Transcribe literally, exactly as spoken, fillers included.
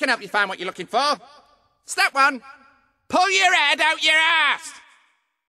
can help you find what you're looking for. Step one, pull your head out your